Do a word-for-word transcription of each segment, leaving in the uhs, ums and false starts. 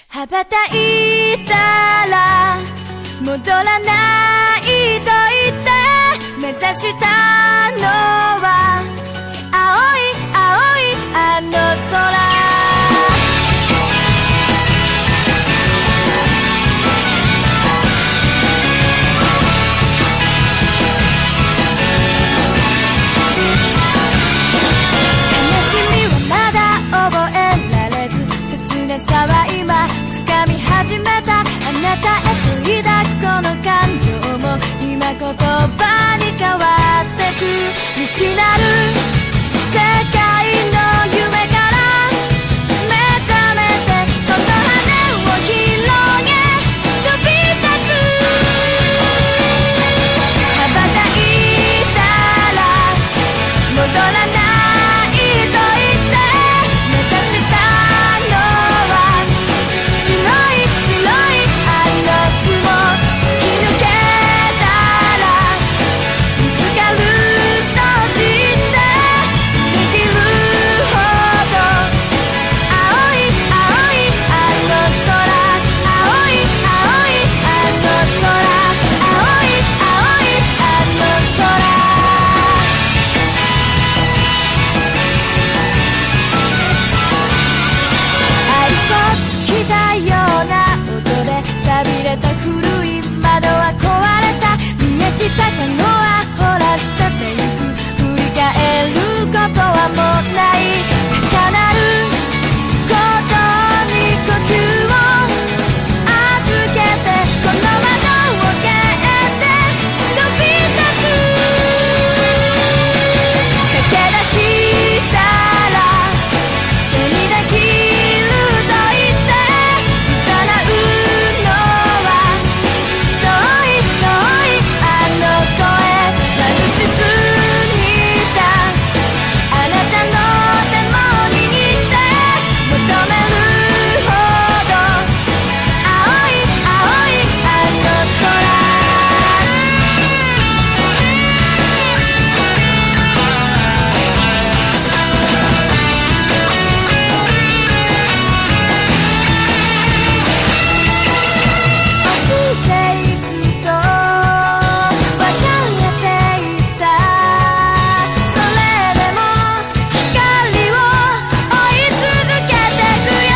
羽ばたいたら戻らないと言って目指したのは青い青いあの空。始めたあなたへと抱くこの感情も今言葉に変わってく未知なる世界の夢から目覚めてこの羽を広げ飛び立つ。羽ばたいたら戻らないと言って目指したのは白いたのはほら捨ててゆく振り返ることはもうない高鳴ることに呼吸を預けてこの窓を蹴って飛び立つ。駆け出したら手にできると言って誘うのは遠い遠いあの声眩しすぎたあなたの手も握って求めるほど青い青いあの空。落ちていくと別れていったそれでも光を追い続けてくよ。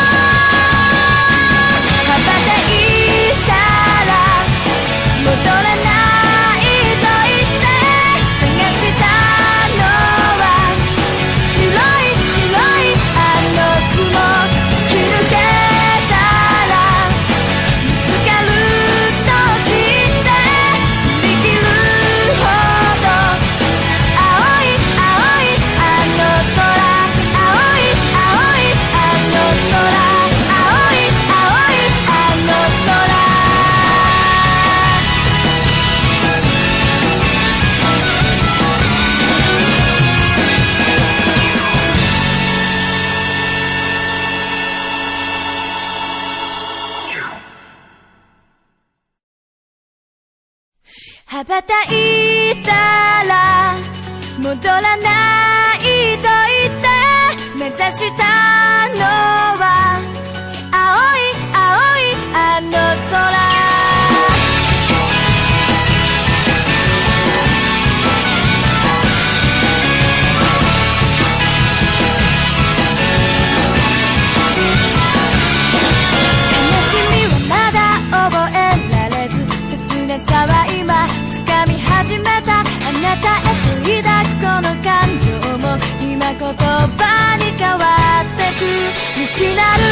羽ばたいたら戻らないと言って探したのは白い白いあの雲突き抜けたら見つかると知って振り切るほど青い青いあの空青い青いあの空青い青いあの空。羽ばたいたら戻らないと言って目指したのは青い青いあの空。悲しみはまだ覚えられず切なさは今掴み始めたあなたへと抱くこの感情も今言葉に変わってく未知なる